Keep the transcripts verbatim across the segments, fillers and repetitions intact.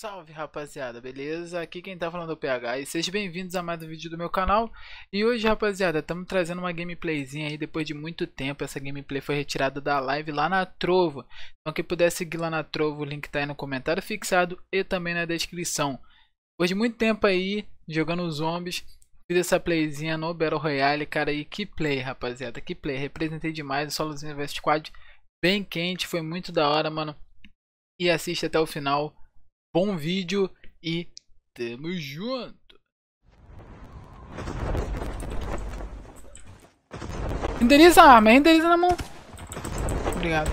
Salve rapaziada, beleza? Aqui quem tá falando é o P H e sejam bem-vindos a mais um vídeo do meu canal. E hoje rapaziada, estamos trazendo uma gameplayzinha aí depois de muito tempo. Essa gameplay foi retirada da live lá na Trovo. Então quem puder seguir lá na Trovo, o link tá aí no comentário fixado e também na descrição. Depois de muito tempo aí, jogando zombies, fiz essa playzinha no Battle Royale, cara, e que play rapaziada, que play, representei demais o Solozinho vs Squad, bem quente, foi muito da hora, mano. E assiste até o final. Bom vídeo e tamo junto. Renderiza a arma, renderiza na mão. Obrigado.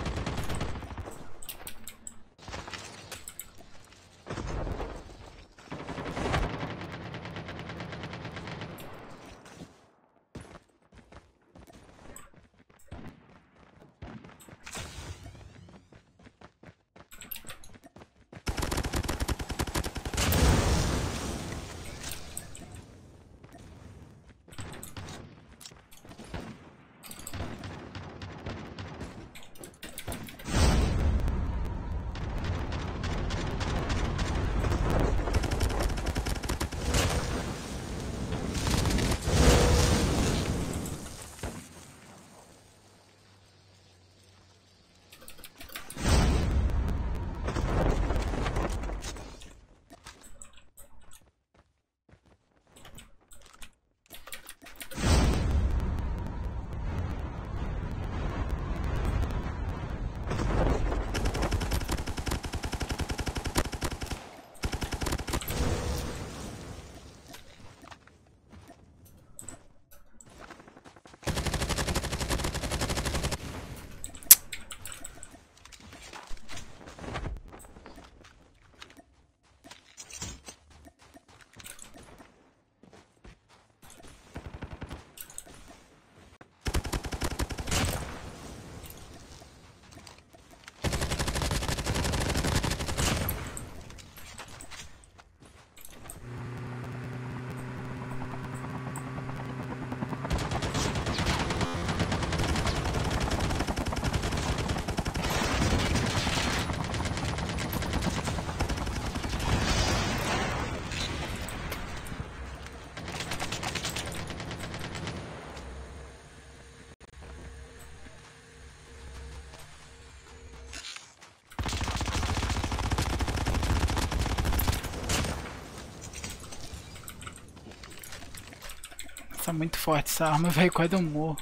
Tá muito forte essa arma, velho, quase eu morro.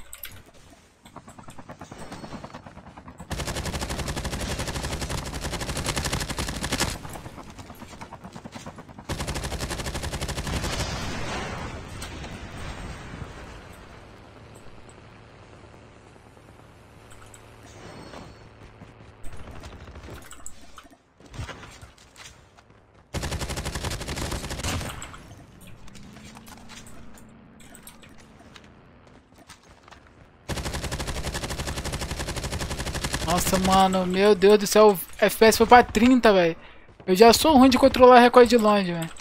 Nossa, mano, meu Deus do céu, o F P S foi pra trinta, velho. Eu já sou ruim de controlar recorde de longe, velho.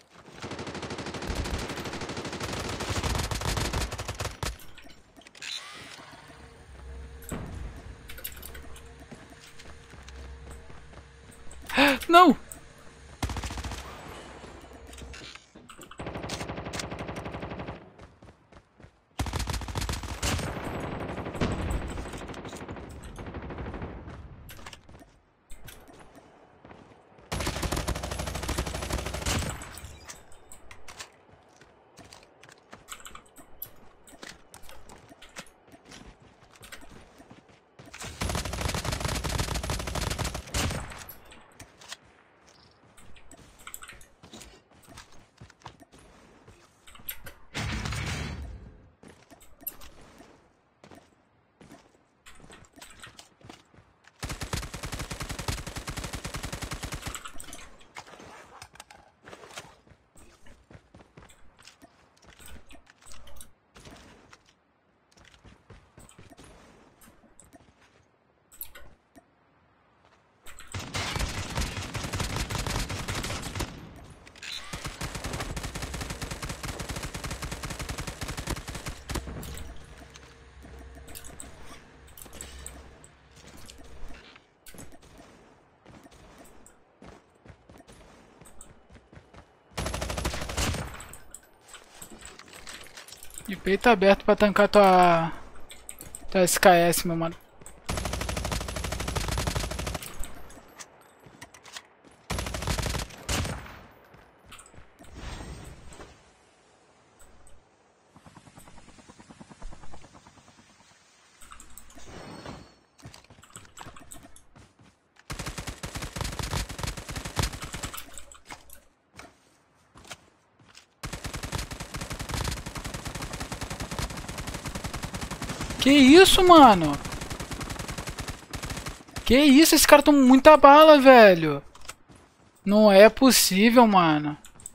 Não! De peito aberto pra tancar tua, tua S K S, meu mano. Que isso, mano? Que isso? Esses caras tomam muita bala, velho. Não é possível, mano.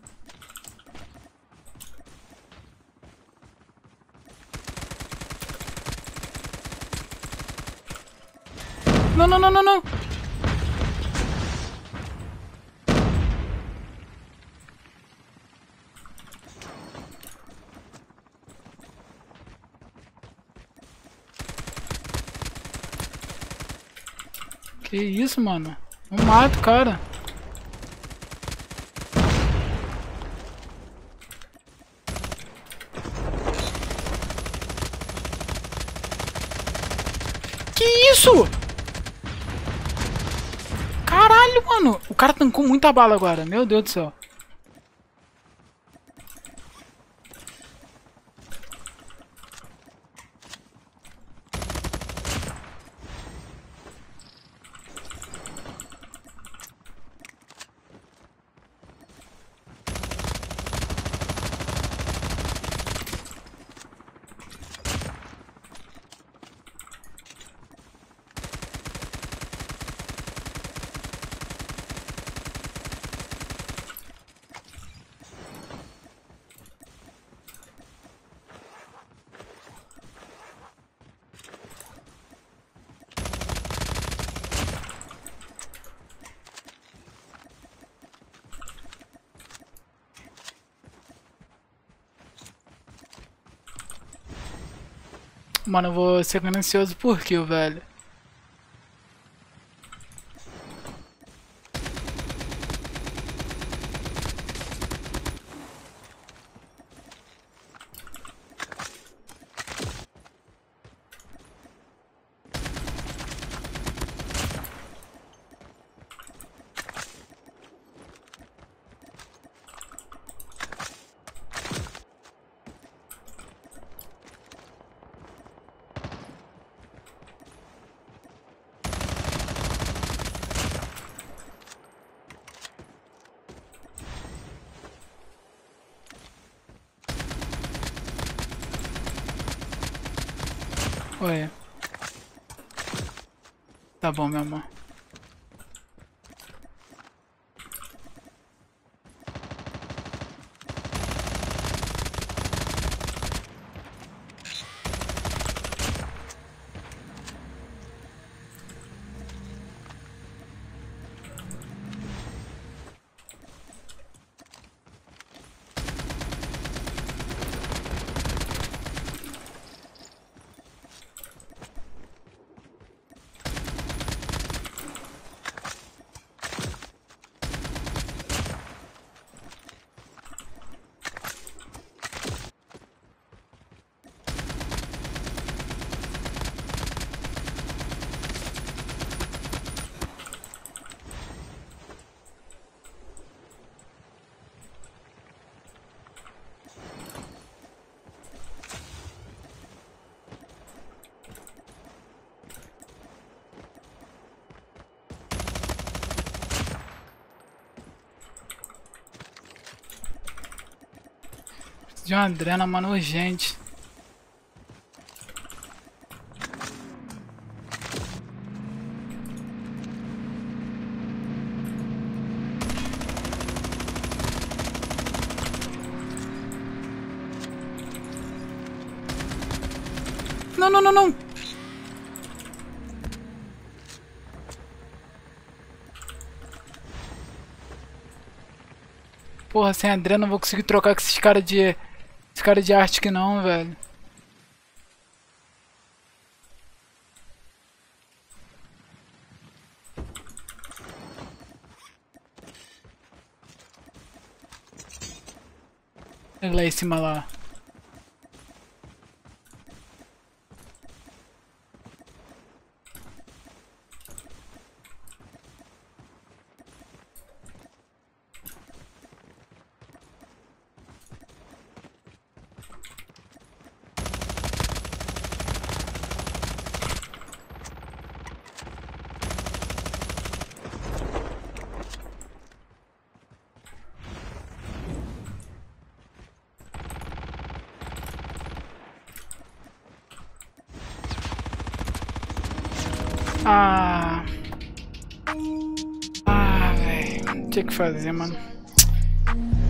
Não, não, não, não, não. Que isso, mano? Eu mato, cara. Que isso? Caralho, mano. O cara tancou muita bala agora. Meu Deus do céu. Mano, eu vou ser ganancioso por kill, velho. Oi. Tá bom, meu amor. De uma drena, mano, urgente. Não, não, não, não. Porra, sem a drena não vou conseguir trocar com esses caras de... Esses caras de arte que não, velho. Olha lá em cima lá. Ah... Ah, velho. Tinha que fazer, mano.